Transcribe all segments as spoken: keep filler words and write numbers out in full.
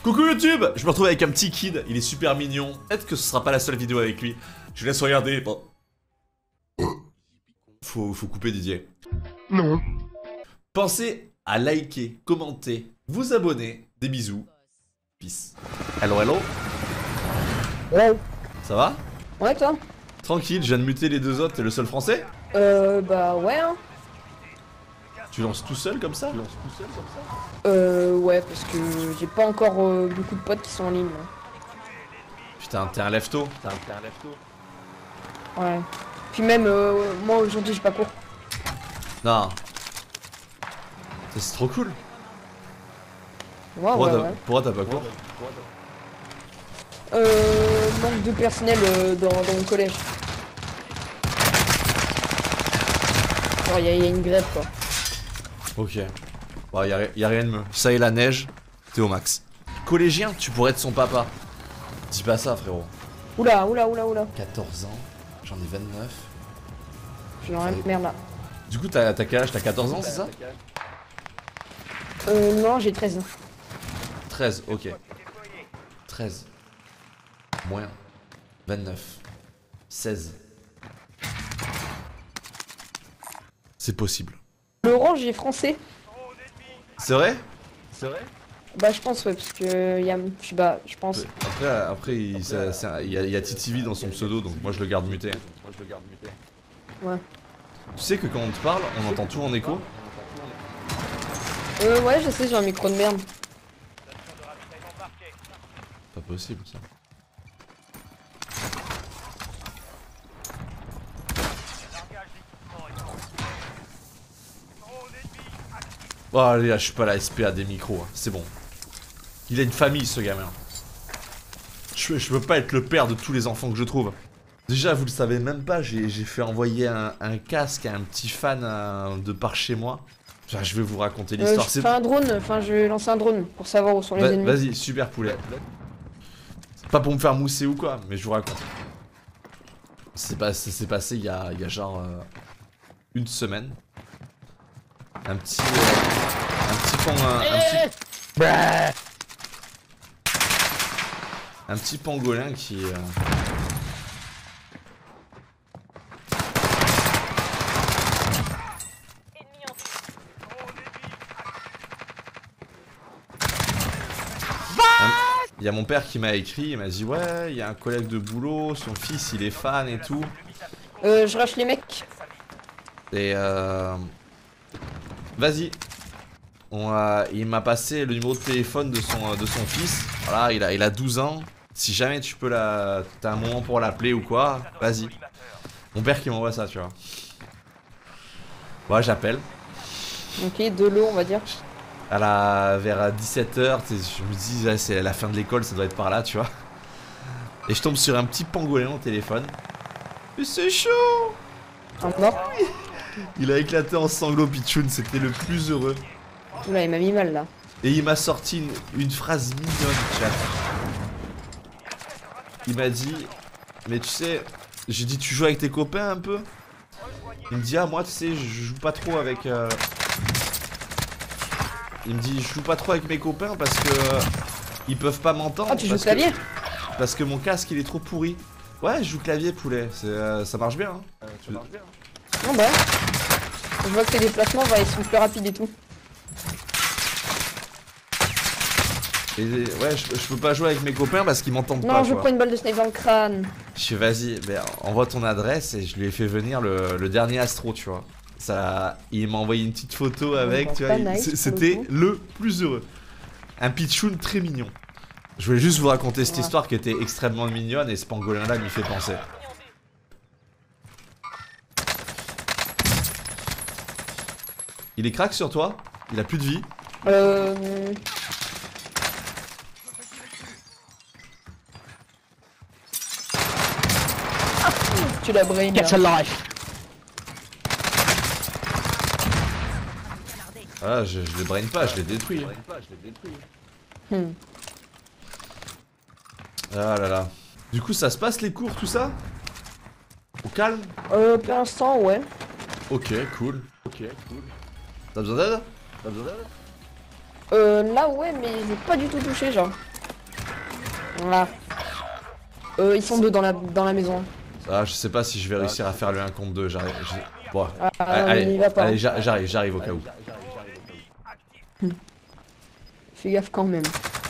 Coucou YouTube, je me retrouve avec un petit kid, il est super mignon. Peut-être que ce sera pas la seule vidéo avec lui. Je laisse regarder. Bon. Faut, faut couper Didier. Non. Pensez à liker, commenter, vous abonner. Des bisous. Peace. Hello hello. Hello. Ça va? Ouais, toi? Tranquille, je viens de muter les deux autres, t'es le seul français? Euh, bah ouais, hein. Tu lances tout seul comme ça? Tu lances tout seul comme ça? Euh, ouais, parce que j'ai pas encore euh, beaucoup de potes qui sont en ligne. Là. Putain, t'es un lève-tôt. T'es un lève-tôt. Ouais. Puis même, euh, moi aujourd'hui j'ai pas cours. Non. Ça, c'est trop cool. Ouais, Pourquoi ouais, t'as ouais. pourquoi t'as pas cours? Euh, manque de personnel euh, dans, dans mon collège. Genre, il y, y a une grève quoi. Ok. Bah, y'a y a rien de mieux. Ça et la neige, t'es au max. Collégien, tu pourrais être son papa. Dis pas ça, frérot. Oula, oula, oula, oula. quatorze ans, j'en ai vingt-neuf. J'ai rien de merde là. Du coup, t'as quel âge? T'as quatorze ans, c'est ça? Euh, non, j'ai treize. treize, ok. treize. Moins. vingt-neuf. seize. C'est possible. L'orange est français. C'est vrai? C'est vrai? Bah, je pense, ouais, parce que y a. Je sais pas, je pense. Après, après il, ça- ça- il y a, il y a T T V dans son pseudo, donc moi je le garde muté. Ouais. Tu sais que quand on te parle, on entend tout en écho? Euh, ouais, je sais, j'ai un micro de merde. Pas possible ça. Oh allez là, je suis pas la S P A des micros, hein. C'est bon. Il a une famille ce gamin. Je, je peux pas être le père de tous les enfants que je trouve. Déjà vous le savez même pas, j'ai fait envoyer un, un casque à un petit fan euh, de par chez moi. Enfin, je vais vous raconter Euh, l'histoire. je fais un drone, enfin je vais lancer un drone pour savoir où sont les Va- ennemis. Vas-y, super poulet. C'est pas pour me faire mousser ou quoi, mais je vous raconte. C'est pas, ça s'est passé il y a, il y a genre euh, une semaine. Un petit, euh, un petit pan, un, un petit, un petit pangolin qui. Euh... Il y a mon père qui m'a écrit, il m'a dit ouais, il y a un collègue de boulot, son fils il est fan et tout. Euh, je rush les mecs. Et euh... vas-y. On a... Il m'a passé le numéro de téléphone de son, de son fils. Voilà, il a, il a douze ans. Si jamais tu peux la... T'as un moment pour l'appeler ou quoi, vas-y. Mon père qui m'envoie ça, tu vois. Ouais, j'appelle. Ok, de l'eau on va dire. À la... Vers dix-sept heures, je me dis, ouais, c'est la fin de l'école, ça doit être par là, tu vois. Et je tombe sur un petit pangolin au téléphone. Mais c'est chaud! Un mort. Il a éclaté en sanglots, Pichoun, c'était le plus heureux. Oula, il m'a mis mal là. Et il m'a sorti une, une phrase mignonne, chat. Il m'a dit, mais tu sais, j'ai dit, tu joues avec tes copains un peu? Il me dit, ah, moi, tu sais, je joue pas trop avec. Euh... Il me dit, je joue pas trop avec mes copains parce que. Euh, ils peuvent pas m'entendre. Ah, tu joues parce clavier? que, Parce que mon casque, il est trop pourri. Ouais, je joue clavier, poulet. Euh, ça marche bien, hein. Euh, ça marche bien. Non, bah. Je vois que tes déplacements, bah, ils sont plus rapides et tout. Et ouais, je, je peux pas jouer avec mes copains parce qu'ils m'entendent pas. Non, je quoi. prends une balle de snipe dans le crâne. Je fais vas-y, ben, envoie ton adresse et je lui ai fait venir le, le dernier Astro, tu vois. Ça, il m'a envoyé une petite photo avec, tu vois. Nice, C'était le, le plus heureux. Un pitchoun très mignon. Je voulais juste vous raconter cette ouais. histoire qui était extrêmement mignonne et ce pangolin là m'y fait penser. Il est crack sur toi? Il a plus de vie? Euh... Tu l'as brain. Get a life. Ah, je, je les brain pas, je les détruis. Hmm. Ah là là. Du coup, ça se passe les cours, tout ça? Au calme? Euh, pour l'instant, ouais. Ok, cool. Ok, cool. T'as besoin d'aide? T'as besoin d'aide? Euh, là, ouais, mais j'ai pas du tout touché, genre. Voilà. Euh, ils sont deux dans la, dans la maison. Ah, je sais pas si je vais réussir à faire le un contre deux, j'arrive. je- Bon, Ah, allez, on y va pas. allez, j'a- j'arrive, j'arrive au cas où. Fais gaffe quand même.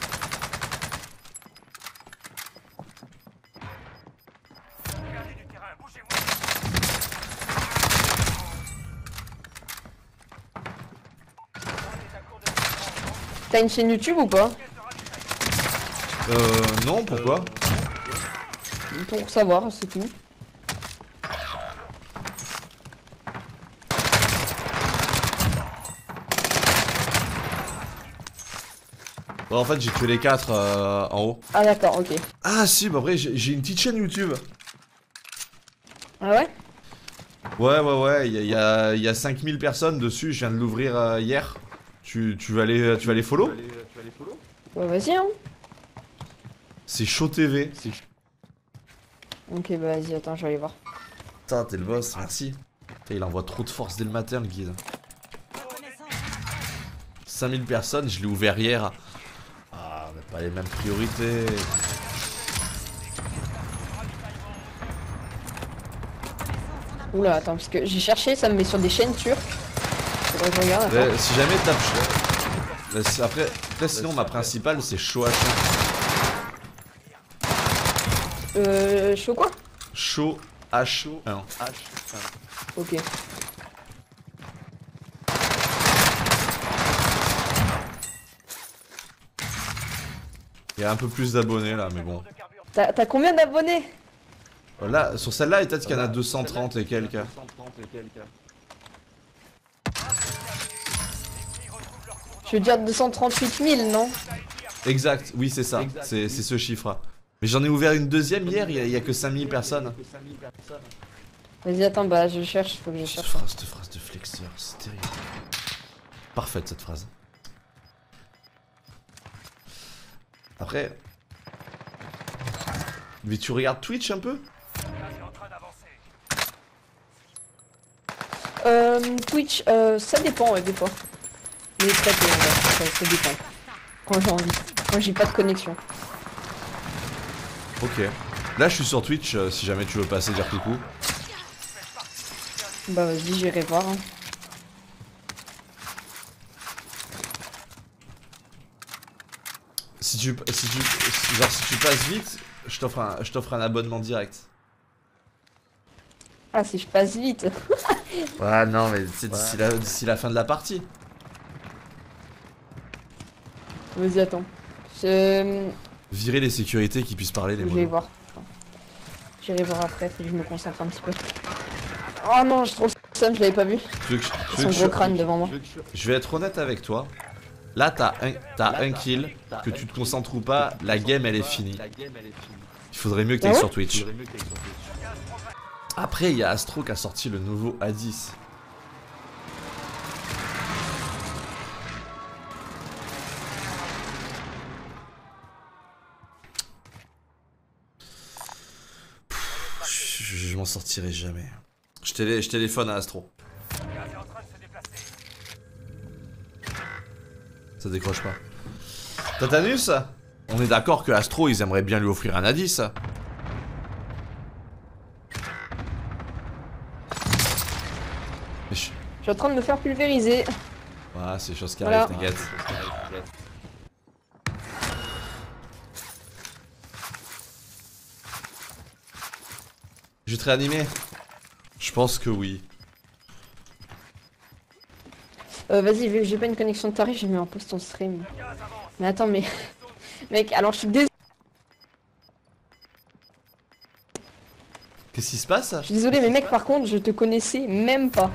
T'as une chaîne YouTube ou pas? Euh, non, pourquoi? Pour savoir, c'est tout. Bon, en fait, j'ai tué les quatre euh, en haut. Ah d'accord, ok. Ah si, bah après, j'ai j'ai une petite chaîne YouTube. Ah ouais? Ouais, ouais, ouais, il y a, y a- y a cinq mille personnes dessus, je viens de l'ouvrir euh, hier. Tu, tu vas aller, tu vas aller follow? Bah vas-y hein. C'est Chaud T V. Ok bah vas-y, attends, je vais aller voir. Putain, t'es le boss, merci. Putain, il envoie trop de force dès le matin, le guide. cinq mille personnes, je l'ai ouvert hier. Ah, mais pas les mêmes priorités. Oula, attends, parce que j'ai cherché, ça me met sur des chaînes turques. Faudrait que je regarde. attends. Euh, si jamais tape. Euh, c'est- Après, après, sinon, ma principale, c'est Chaud H un. Euh, chaud quoi? Chaud H un. Ok. Il y a un peu plus d'abonnés là, mais bon. T'as t'as combien d'abonnés? Là, sur celle-là, peut-être qu'il y en a deux cent trente et quelques. Je veux dire deux cent trente-huit mille, non? Exact, oui, c'est ça. C'est c'est ce chiffre. Mais j'en ai ouvert une deuxième hier, il y, a- il y a que cinq mille personnes. Vas-y, attends, bah je cherche, faut que je Cette cherche. phrase, cette phrase de flexeur, c'est terrible. Parfaite cette phrase. Après. Mais tu regardes Twitch un peu? Euh, Twitch, euh, ça dépend, ouais, des fois. Mais très peu, ouais, ça, ça dépend. Quand j'ai envie, quand j'ai pas de connexion. Ok. Là je suis sur Twitch, euh, si jamais tu veux passer dire coucou. Bah vas-y, j'irai voir. Hein. Si tu, si tu, si- genre si tu passes vite, je t'offre un, je t'offre un abonnement direct. Ah, si je passe vite. Ouais, non, mais c'est d'ici la, d'ici la fin de la partie. Vas-y, attends. Je... Virer les sécurités qui puissent parler les Je vais mots. voir. J'irai voir après, faut que je me concentre un petit peu. Oh non, je trouve ça, je l'avais pas vu. Tu veux que je- tu veux Son que je- gros crâne devant moi. Je vais être honnête avec toi. Là, t'as un, t'as un kill, que tu te concentres ou pas, la game elle est finie. Il faudrait mieux que Ah t'ailles ouais sur Twitch. Après, il y a Astro qui a sorti le nouveau A dix. Pff, Je, je m'en sortirai jamais. Je, télé, je téléphone à Astro. Ça décroche pas. Tatanus, on est d'accord que Astro, ils aimeraient bien lui offrir un A dix. Mais je... Je suis en train de me faire pulvériser. Ouais, c'est chose qui Voilà. arrive, t'inquiète. Je vais te réanimer. Je pense que oui. Euh, vas-y, vu que j'ai pas une connexion de tarif, j'ai mis en post ton stream. Mais attends, mais... Mec, alors je suis désolé. Qu'est-ce qui se passe? Je suis désolé, mais mec, par contre, je te connaissais même pas.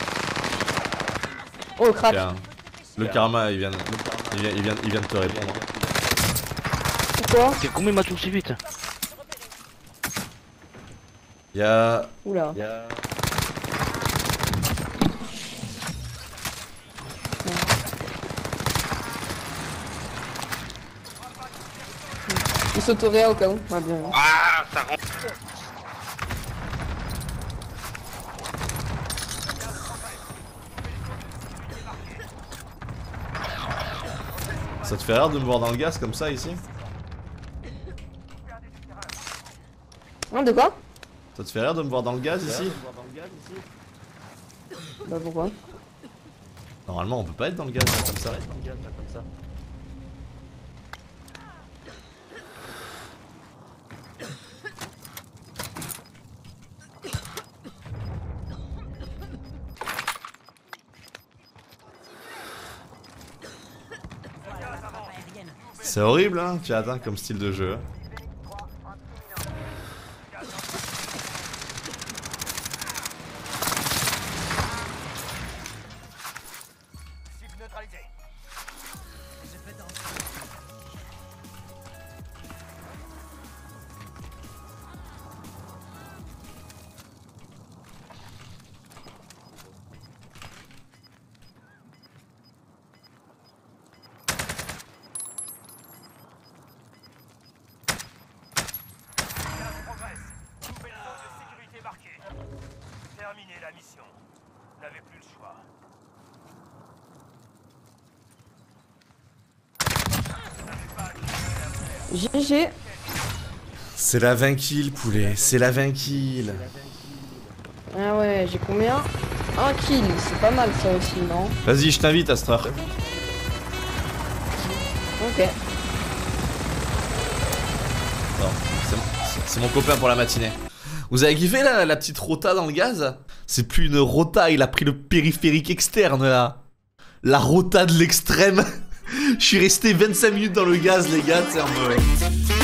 Oh, crack. Tiens, le karma, il vient, il vient, il vient, il vient de te répondre. Pourquoi? C'est combien il m'a touché vite? Il y a... Oula. Il sauterait au cas où. Ah, bien. Ah, ça rentre. Ça te fait rire de me voir dans le gaz comme ça ici? Hein, de quoi? Ça te fait rire de me voir dans le gaz ici? Bah pourquoi? Normalement on peut pas être dans le gaz là, comme ça. C'est horrible hein, tu as atteint comme style de jeu. Terminez la mission. Vous n'avez plus le choix. G G. C'est la vingt kills poulet, c'est la vingt kills. Ah ouais, j'ai combien? Un kill, c'est pas mal ça aussi, non? Vas-y, je t'invite Astra. Ok. Bon, c'est mon copain pour la matinée. Vous avez kiffé la, la petite rota dans le gaz? C'est plus une rota, il a pris le périphérique externe là. La rota de l'extrême. Je suis resté vingt-cinq minutes dans le gaz les gars, c'est un peu...